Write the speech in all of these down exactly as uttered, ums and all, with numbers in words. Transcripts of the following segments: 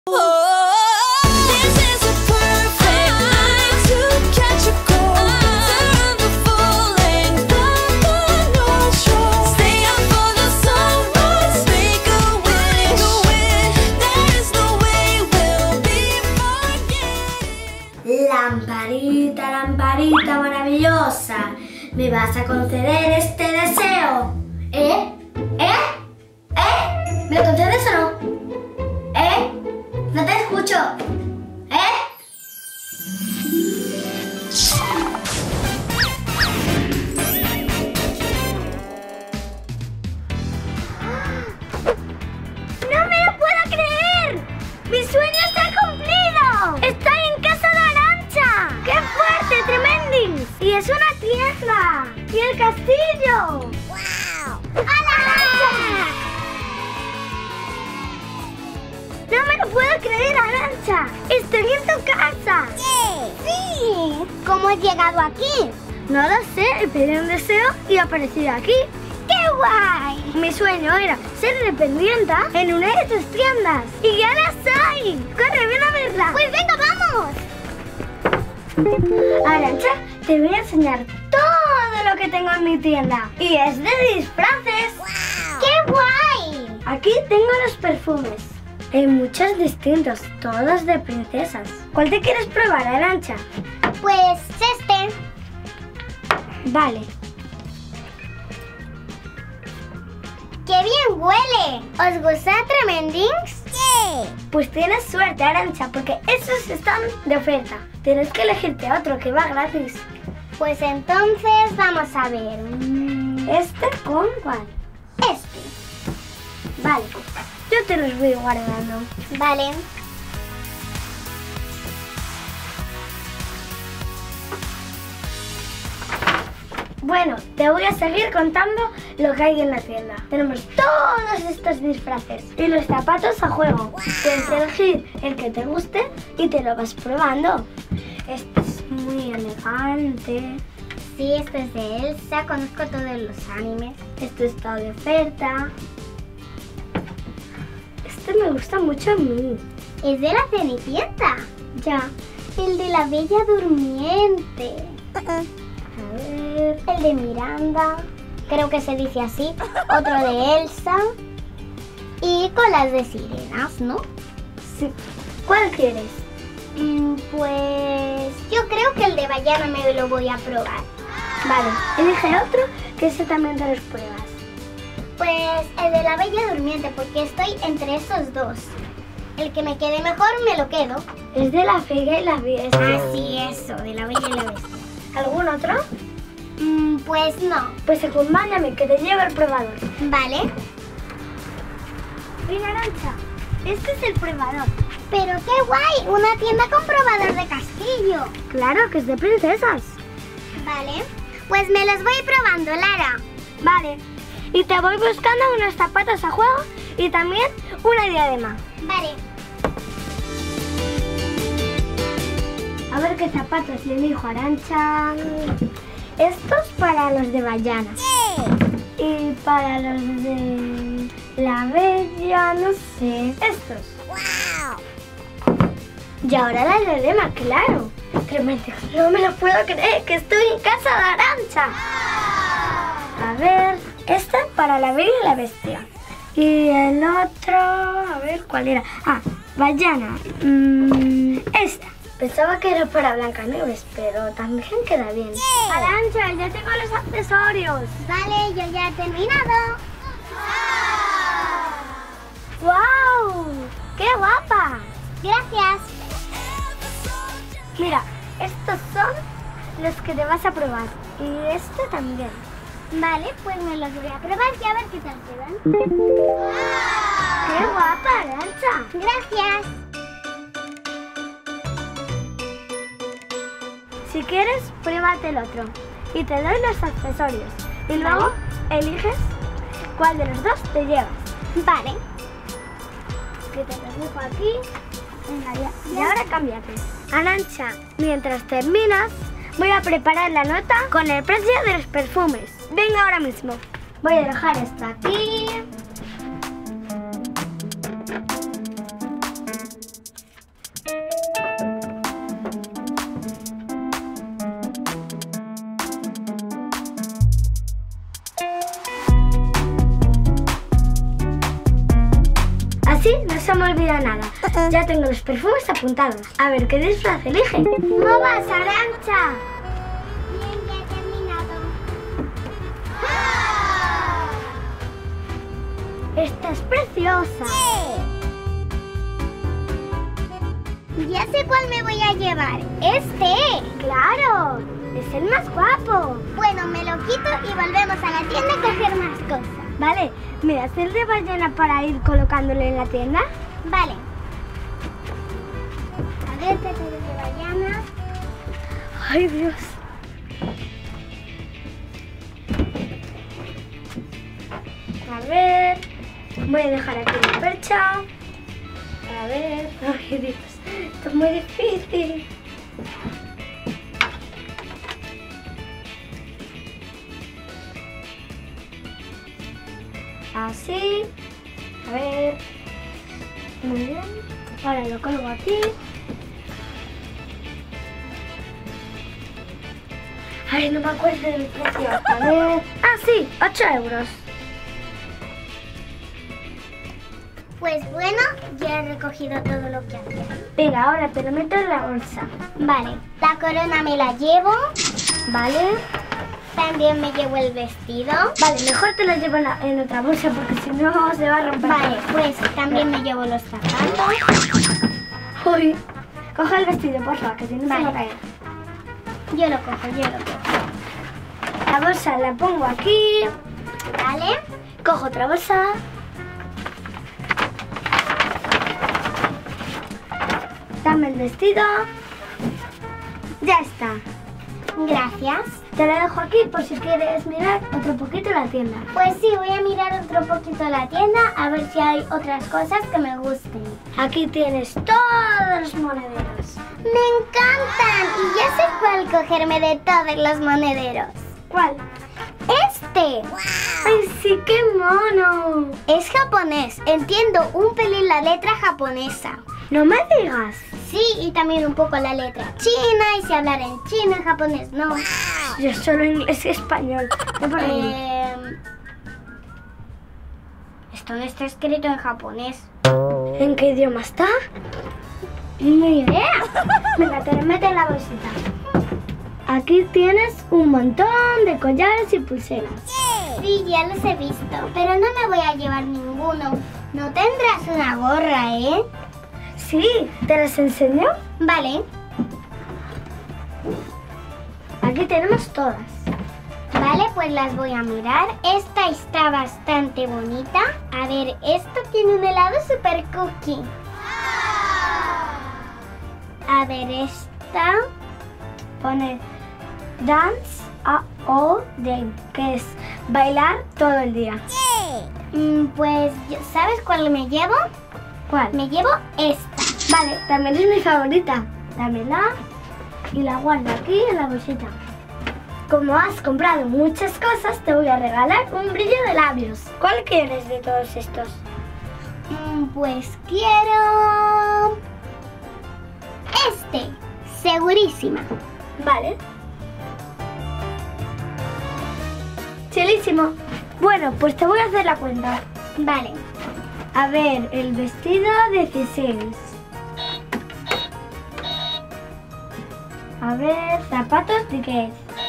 Lamparita, lamparita maravillosa, ¿me vas a conceder este deseo? ¿Eh? ¿Eh? ¿Eh? ¿Me lo concedes o no? ¿Eh? No te escucho. ¿Eh? ¡No me lo puedo creer! ¡Mi sueño se ha cumplido! ¡Estoy en casa de Arantxa! ¡Qué fuerte, Tremendings! ¡Y es una tienda! ¡Y el castillo! ¡Wow! ¡Hola, Arantxa! ¡No me lo puedo creer, Arantxa! ¡Estoy en tu casa! ¿Qué? ¡Sí! ¿Cómo has llegado aquí? No lo sé, pedí un deseo y he aparecido aquí. ¡Qué guay! Mi sueño era ser dependiente en una de tus tiendas. ¡Y ya la soy! ¡Corre, ven a verla! ¡Pues venga, vamos! Arantxa, te voy a enseñar todo lo que tengo en mi tienda. Y es de disfraces. ¡Wow! ¡Qué guay! Aquí tengo los perfumes. Hay muchos distintos, todos de princesas. ¿Cuál te quieres probar, Arantxa? Pues este. Vale. ¡Qué bien huele! ¿Os gusta Tremendings? ¡Sí! Pues tienes suerte, Arantxa, porque esos están de oferta. Tienes que elegirte otro que va gratis. Pues entonces vamos a ver. ¿Este con cuál? Este. Vale, yo te los voy guardando. Vale. Bueno, te voy a seguir contando lo que hay en la tienda. Tenemos todos estos disfraces y los zapatos a juego. Wow. Puedes elegir el que te guste y te lo vas probando. Este es muy elegante. Sí, este es de Elsa. Conozco todos los animes. Este está de oferta. Este me gusta mucho a mí. Es de la Cenicienta. Ya. El de la Bella Durmiente. A ver. El de Miranda. Creo que se dice así. Otro de Elsa. Y con las de sirenas, ¿no? Sí. ¿Cuál quieres? Mm, pues yo creo que el de Ballena me lo voy a probar. Vale, elige otro que ese también te los pruebas. Pues el de la Bella Durmiente, porque estoy entre esos dos. El que me quede mejor me lo quedo. Es de la Fega y la Bestia. Ah, sí, eso, de la Bella y la Bestia. ¿Algún otro? Mm, pues no. Pues acompáñame, que te llevo el probador. Vale. Mira, Arantxa, este es el probador. Pero qué guay, una tienda con probador de castillo. Claro, que es de princesas. Vale. Pues me los voy probando, Lara. Vale. Y te voy buscando unos zapatos a juego y también una diadema. Vale. A ver qué zapatos le elijo, Arantxa. Estos para los de Ballena. Sí. Y para los de la Bella, no sé. Estos. ¡Wow! Y ahora la diadema, claro. Tremendo. No me lo puedo creer, que estoy en casa de Arantxa. A ver, este para la Bella y la Bestia. Y el otro, a ver, ¿cuál era? Ah, Ballena. Mm, esta. Pensaba que era para Blancanieves, pero también queda bien. Yeah. Arantxa, ya tengo los accesorios. Vale, yo ya he terminado. ¡Wow! ¡Qué guapa! Gracias. Mira, estos son los que te vas a probar. Y este también. Vale, pues me los voy a probar y a ver qué tal quedan. ¡Qué guapa, Arantxa! Gracias. Si quieres, pruébate el otro. Y te doy los accesorios. Y luego eliges cuál de los dos te llevas. Vale. Que te los dejo aquí. Venga, ya. Y ahora cámbiate. Arantxa, mientras terminas, voy a preparar la nota con el precio de los perfumes. Venga ahora mismo. Voy a dejar esto aquí. se me olvida nada. Ya tengo los perfumes apuntados. A ver, ¿qué disfraz elige? ¿Cómo vas, Arantxa? Bien, ya he terminado. Esta es preciosa. Ya sé cuál me voy a llevar. Este. Claro, es el más guapo. Bueno, me lo quito y volvemos a la tienda a coger más cosas. Vale, ¿me das el de ballena para ir colocándolo en la tienda? Vale. A ver, te doy de ballena. Ay, Dios. A ver, voy a dejar aquí la percha. A ver, ay, Dios, esto es muy difícil. Así. A ver. Muy bien. Ahora lo colgo aquí. Ay, no me acuerdo del precio. A ver. Ah, sí, ocho euros. Pues bueno, ya he recogido todo lo que hacía. Venga, ahora te lo meto en la bolsa. Vale, la corona me la llevo. Vale. También me llevo el vestido. Vale, mejor te lo llevo en, la- en otra bolsa porque si no se va a romper. Vale, pues también me llevo los zapatos. Uy, coge el vestido, por favor, que si no se Vale. va a caer. Yo lo cojo, yo lo cojo. La bolsa la pongo aquí. Vale. Cojo otra bolsa. Dame el vestido. Ya está. Gracias. Te la dejo aquí por si quieres mirar otro poquito la tienda. Pues sí, voy a mirar otro poquito la tienda a ver si hay otras cosas que me gusten. Aquí tienes todos los monederos. ¡Me encantan! Y ya sé cuál cogerme de todos los monederos. ¿Cuál? ¡Este! ¡Ay, sí, qué mono! Es japonés. Entiendo un pelín la letra japonesa. No me digas. Sí, y también un poco la letra china. Y si hablar en chino, en japonés no. Yo solo inglés y español. ¿Qué por ahí? Eh, esto no está escrito en japonés. ¿En qué idioma está? Ni idea. Venga, te lo meto en la bolsita. Aquí tienes un montón de collares y pulseras. Sí, ya los he visto. Pero no me voy a llevar ninguno. No tendrás una gorra, ¿eh? Sí, ¿te las enseño? Vale. Aquí tenemos todas. Vale, pues las voy a mirar. Esta está bastante bonita. A ver, esto tiene un helado super cookie. A ver, esta Pone Dance a All Day, que es bailar todo el día. Mm, pues, ¿sabes cuál me llevo? ¿Cuál? Me llevo esta. Vale, también es mi favorita. Dámela y la guardo aquí en la bolsita. Como has comprado muchas cosas, te voy a regalar un brillo de labios. ¿Cuál quieres de todos estos? Mm, pues quiero... este. Segurísima. Vale. Chilísimo. Bueno, pues te voy a hacer la cuenta. Vale. A ver, el vestido dieciséis. A ver, zapatos diez.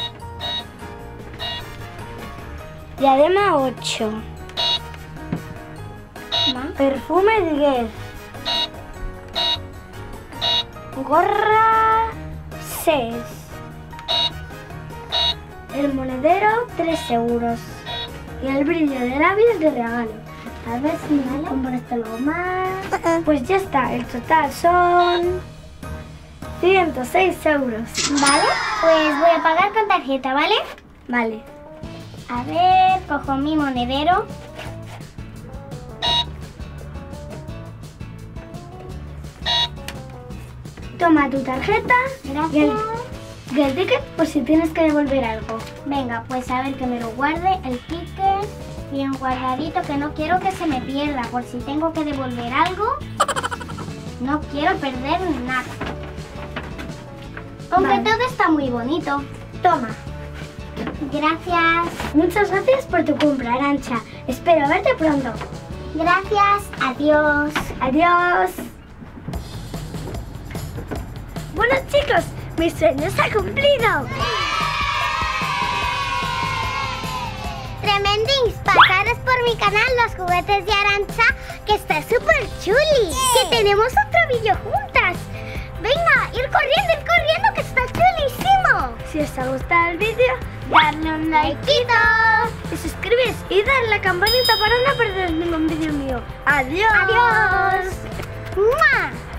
Diadema ocho. Perfume diez. Gorra seis. El monedero tres euros. Y el brillo de labios de regalo. A ver si me compro esto algo más. Pues ya está, el total son ciento seis euros. Vale, pues voy a pagar con tarjeta, ¿vale? Vale. A ver, cojo mi monedero. Toma tu tarjeta. Gracias. Y el, y el ticket por si tienes que devolver algo. Venga, pues a ver que me lo guarde el ticket bien guardadito, que no quiero que se me pierda. Por si tengo que devolver algo, no quiero perder nada. Aunque Vale. todo está muy bonito. Toma. Gracias. Muchas gracias por tu compra, Arantxa. Espero verte pronto. Gracias, adiós. Adiós. Bueno, chicos, mi sueño se ha cumplido. Tremendings, pasaros por mi canal Los Juguetes de Arantxa, que está súper chuli, que tenemos otro vídeo juntas. Venga, ir corriendo, ir corriendo, que está chulísimo. Si os ha gustado el vídeo, darle un likeito y suscribís y darle a la campanita para no perder ningún vídeo mío. Adiós. Adiós. ¡Mua!